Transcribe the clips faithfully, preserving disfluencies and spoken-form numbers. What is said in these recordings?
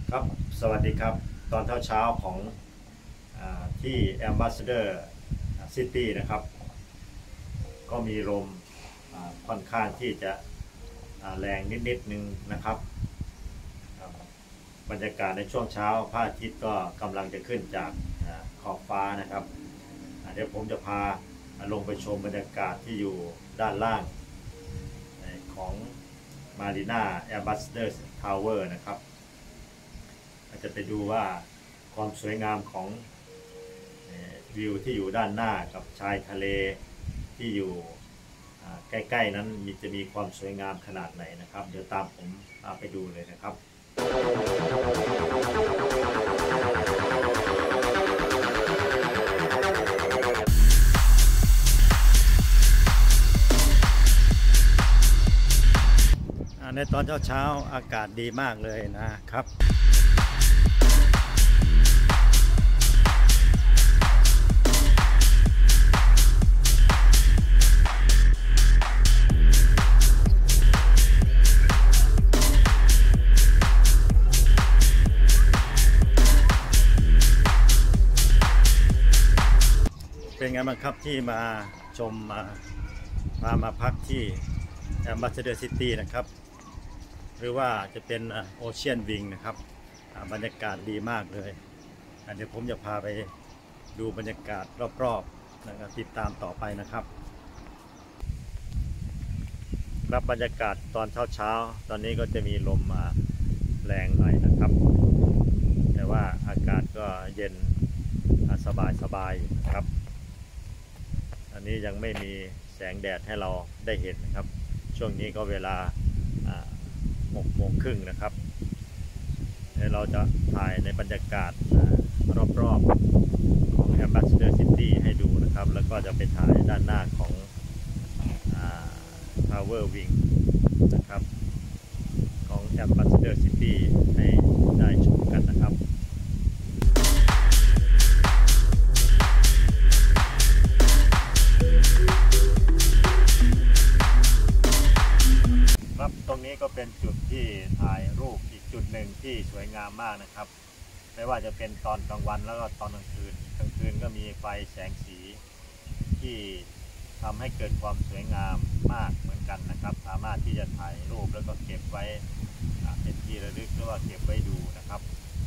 ครับสวัสดีครับตอนเช้าเช้าของอที่ Ambassador City นะครับก็มีลมค่อนข้างที่จะแรงนิดๆนึงนะครับบรรยากาศในช่วงเช้าพระอาทิตย์ก็กำลังจะขึ้นจากขอบฟ้านะครับเดี๋ยวผมจะพาลงไปชมบรรยากาศที่อยู่ด้านล่างของ Marina Ambassador Tower นะครับจะไปดูว่าความสวยงามของวิวที่อยู่ด้านหน้ากับชายทะเลที่อยู่ใกล้ๆนั้นมีจะมีความสวยงามขนาดไหนนะครับเดี๋ยวตามผมไปดูเลยนะครับในตอนเช้าๆอากาศดีมากเลยนะครับเป็นไงบ้างครับที่มาชมมามามาพักที่ Ambassador City นะครับหรือว่าจะเป็น Ocean Wing นะครับบรรยากาศดีมากเลยเดี๋ยวผมจะพาไปดูบรรยากาศรอบๆนะครับติดตามต่อไปนะครับรับบรรยากาศตอนเช้าๆตอนนี้ก็จะมีลมมาแรงหน่อยนะครับแต่ว่าอากาศก็เย็นสบายๆนะครับอันนี้ยังไม่มีแสงแดดให้เราได้เห็นนะครับช่วงนี้ก็เวลาหกโมงครึ่งนะครับเราจะถ่ายในบรรยากาศรอบๆของ Ambassador City ให้ดูนะครับแล้วก็จะไปถ่ายด้านหน้าของ Tower Wing นะครับของ Ambassador City ให้ได้ชมกันนะครับครับตรงนี้ก็เป็นจุดที่ถ่ายรูปอีกจุดหนึ่งที่สวยงามมากนะครับไม่ว่าจะเป็นตอนกลางวันแล้วก็ตอนกลางคืนกลางคืนก็มีไฟแสงสีที่ทำให้เกิดความสวยงามมากเหมือนกันนะครับสามารถที่จะถ่ายรูปแล้วก็เก็บไว้เป็นที่ระลึกหรือว่าเก็บไว้ดูนะครับ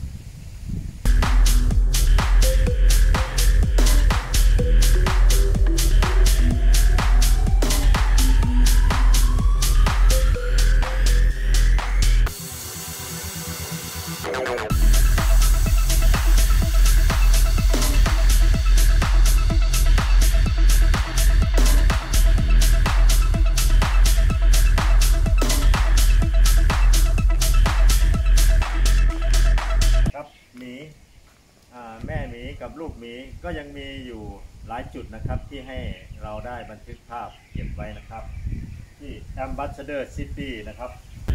แม่หมีกับลูกหมีก็ยังมีอยู่หลายจุดนะครับที่ให้เราได้บันทึกภาพเก็บไว้นะครับที่ Ambassador City นะครับ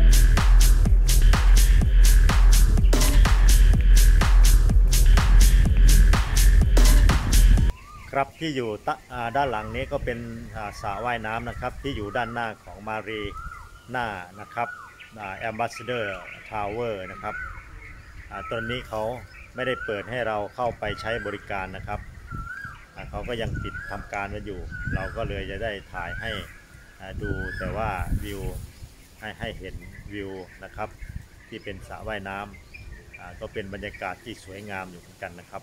ครับที่อยู่ด้านหลังนี้ก็เป็นสระว่ายน้ำนะครับที่อยู่ด้านหน้าของมารีน่านะครับ Ambassador Tower นะครับตอนนี้เขาไม่ได้เปิดให้เราเข้าไปใช้บริการนะครับเขาก็ยังปิดทำการไว้อยู่เราก็เลยจะได้ถ่ายให้ดูแต่ว่าวิวให้ให้เห็นวิวนะครับที่เป็นสระว่ายน้ำก็เป็นบรรยากาศที่สวยงามอยู่เหมือนกันนะครับ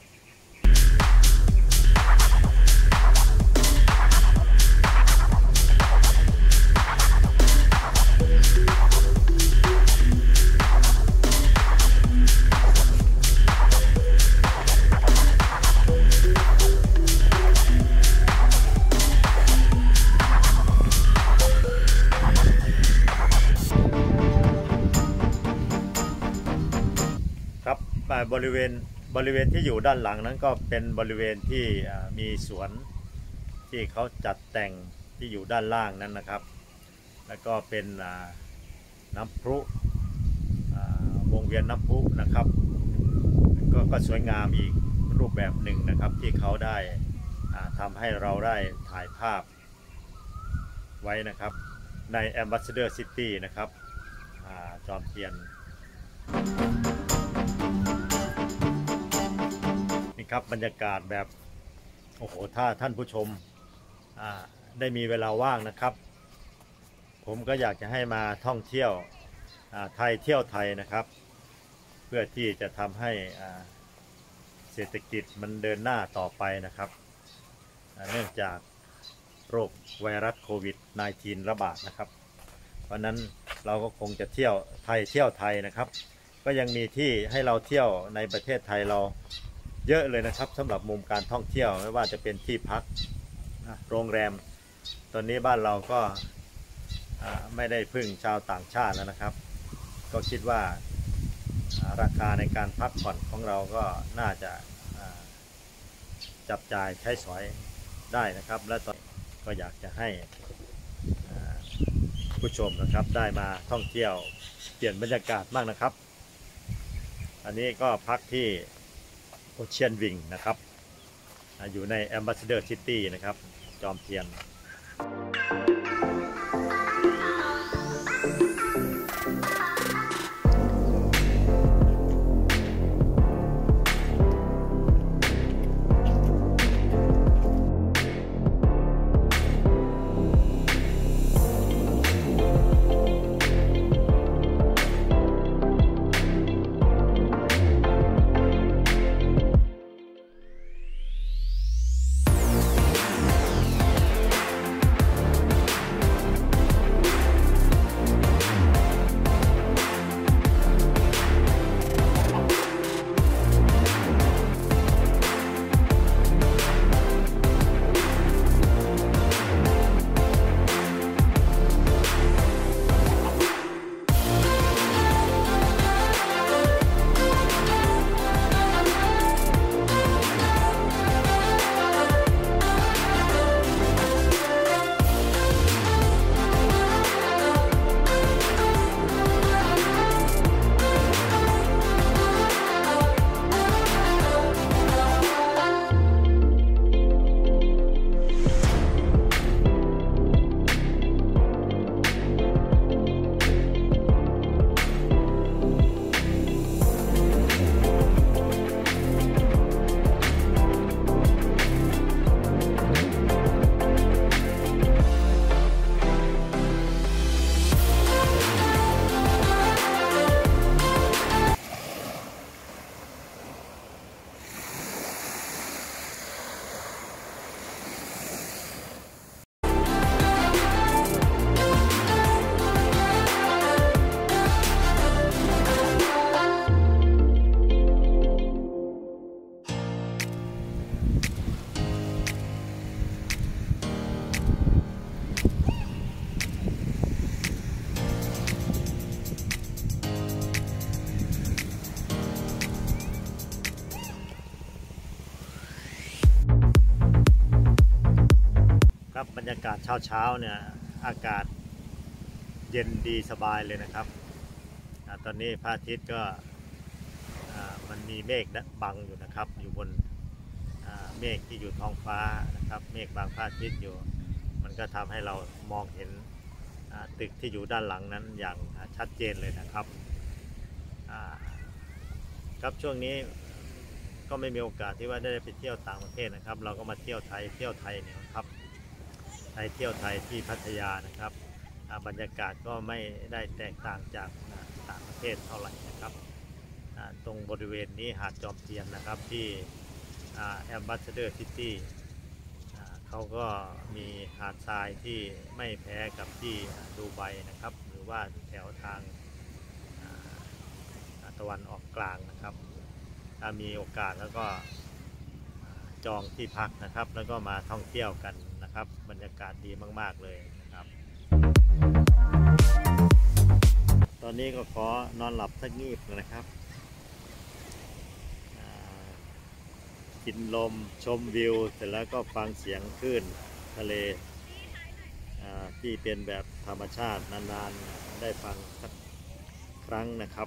บริเวณบริเวณที่อยู่ด้านหลังนั้นก็เป็นบริเวณที่มีสวนที่เขาจัดแต่งที่อยู่ด้านล่างนั้นนะครับแล้วก็เป็นน้ำพุวงเวียนน้ำพุนะครับก็ก็สวยงามอีกรูปแบบหนึ่งนะครับที่เขาได้ทำให้เราได้ถ่ายภาพไว้นะครับใน Ambassador City นะครับจอมเทียนนะครับบรรยากาศแบบโอ้โหถ้าท่านผู้ชมได้มีเวลาว่างนะครับผมก็อยากจะให้มาท่องเที่ยวไทยเที่ยวไทยนะครับเพื่อที่จะทำให้เศรษฐกิจมันเดินหน้าต่อไปนะครับเนื่องจากโรคไวรัสโควิด สิบเก้า ระบาดนะครับเพราะนั้นเราก็คงจะเที่ยวไทยเที่ยวไทยนะครับก็ยังมีที่ให้เราเที่ยวในประเทศไทยเราเยอะเลยนะครับสำหรับมุมการท่องเที่ยวไม่ว่าจะเป็นที่พักโรงแรมตอนนี้บ้านเราก็ไม่ได้พึ่งชาวต่างชาติแล้วนะครับก็คิดว่าราคาในการพักผ่อนของเราก็น่าจะจับจ่ายใช้สอยได้นะครับและตอนก็อยากจะให้ผู้ชมนะครับได้มาท่องเที่ยวเปลี่ยนบรรยากาศมากนะครับอันนี้ก็พักที่โอเชียนวิงนะครับอยู่ใน Ambassador City นะครับจอมเทียนบรรยากาศเช้าๆเนี่ยอากาศเย็นดีสบายเลยนะครับตอนนี้พระอาทิตย์ก็มันมีเมฆบังอยู่นะครับอยู่บนเมฆที่อยู่ท้องฟ้านะครับเมฆบังพระอาทิตย์อยู่มันก็ทำให้เรามองเห็นตึกที่อยู่ด้านหลังนั้นอย่างชัดเจนเลยนะครับครับช่วงนี้ก็ไม่มีโอกาสที่ว่าได้ไปเที่ยวต่างประเทศนะครับเราก็มาเที่ยวไทยเที่ยวไทยเนี่ยครับไทยเที่ยวไทยที่พัทยานะครับบรรยากาศก็ไม่ได้แตกต่างจากต่างประเทศเท่าไหร่นะครับตรงบริเวณนี้หาดจอมเทียนนะครับที่แอมบาสเดอร์ซิตี้เขาก็มีหาดทรายที่ไม่แพ้กับที่ดูไบนะครับหรือว่าแถวทางตะวันออกกลางนะครับถ้ามีโอกาสแล้วก็จองที่พักนะครับแล้วก็มาท่องเที่ยวกันนะครับบรรยากาศดีมากๆเลยนะครับตอนนี้ก็ขอนอนหลับสักงีบนะครับกินลมชมวิวเสร็จแล้วก็ฟังเสียงคลื่นทะเลที่เป็นแบบธรรมชาตินานๆได้ฟังสักครั้งนะครับ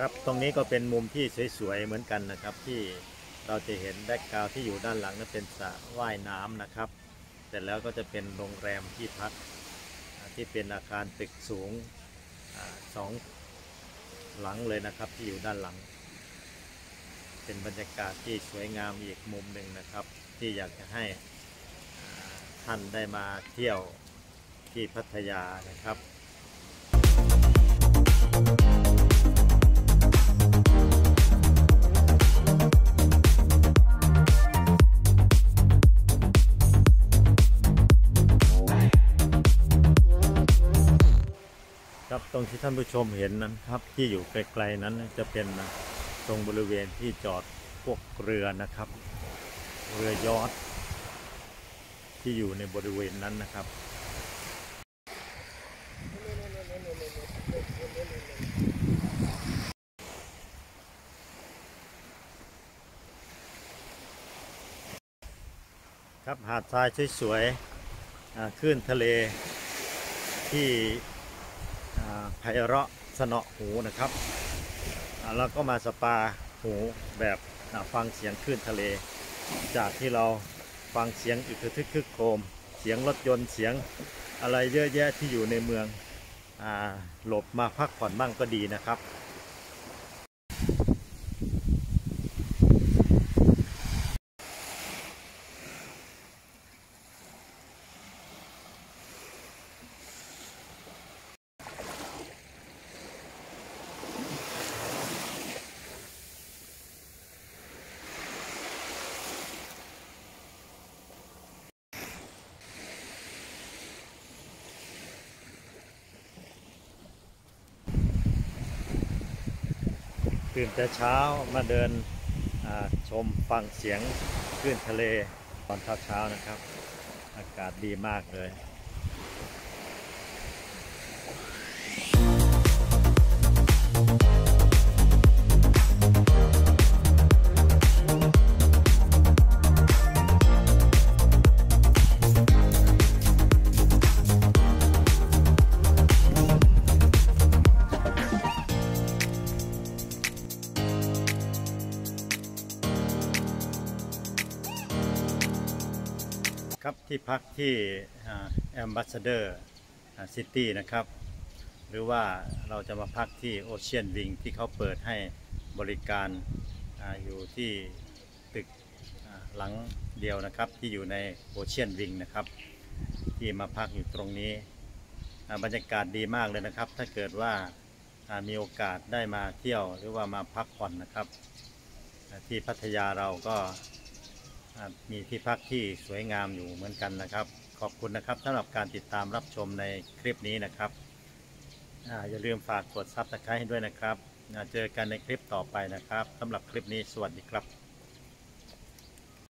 ครับตรงนี้ก็เป็นมุมที่สวยๆเหมือนกันนะครับที่เราจะเห็นแบ็กกราวด์ที่อยู่ด้านหลังนั้นเป็นสระว่ายน้ำนะครับเสร็จแล้วก็จะเป็นโรงแรมที่พักที่เป็นอาคารตึกสูงสองหลังเลยนะครับที่อยู่ด้านหลังเป็นบรรยากาศที่สวยงามอีกมุมหนึ่งนะครับที่อยากจะให้ท่านได้มาเที่ยวที่พัทยานะครับครับตรงที่ท่านผู้ชมเห็นนั้นครับที่อยู่ไกลๆนั้นจะเป็นตรงบริเวณที่จอดพวกเรือนะครับเรือยอชต์ที่อยู่ในบริเวณนั้นนะครับครับหาดทรายสวยๆคลื่นทะเลที่ไพเราะสนอหูนะครับแล้วก็มาสปาหูแบบฟังเสียงคลื่นทะเลจากที่เราฟังเสียงอึกทึกคึกโครมเสียงรถยนต์เสียงอะไรเยอะแยะที่อยู่ในเมืองอ่าหลบมาพักผ่อนบ้างก็ดีนะครับตื่นแต่เช้ามาเดินชมฟังเสียงคลื่นทะเลตอนเช้าๆนะครับอากาศดีมากเลยครับที่พักที่แอมบาสเดอร์ซิตี้นะครับหรือว่าเราจะมาพักที่โอเชียนวิงที่เขาเปิดให้บริการออยู่ที่ตึกหลังเดียวนะครับที่อยู่ในโอเชียนวิงนะครับที่มาพักอยู่ตรงนี้บรรยากาศดีมากเลยนะครับถ้าเกิดว่ามีโอกาสได้มาเที่ยวหรือว่ามาพักผ่อนนะครับที่พัทยาเราก็มีที่พักที่สวยงามอยู่เหมือนกันนะครับขอบคุณนะครับสำหรับการติดตามรับชมในคลิปนี้นะครับอย่าลืมฝากกดซับสไครบ์ให้ด้วยนะครับเจอกันในคลิปต่อไปนะครับสำหรับคลิปนี้สวัสดีครับ